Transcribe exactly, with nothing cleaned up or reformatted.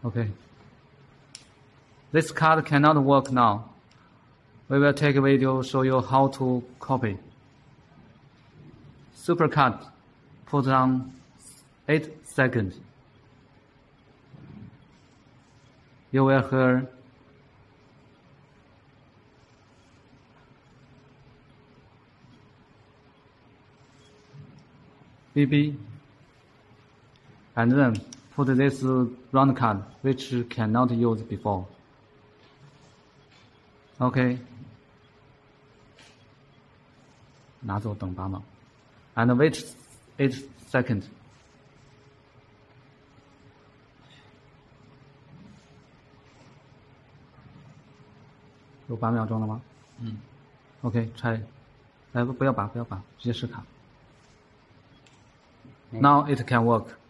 Okay. This card cannot work now. We will take a video show you how to copy. Supercut. Put on eight seconds. You will hear B B. And then put this round card, which cannot use before. Okay. 拿走等八秒 and wait eight seconds. 有八秒钟了吗？ 嗯。 OK， try。来，不要拔，不要拔，直接试卡。Now it can work.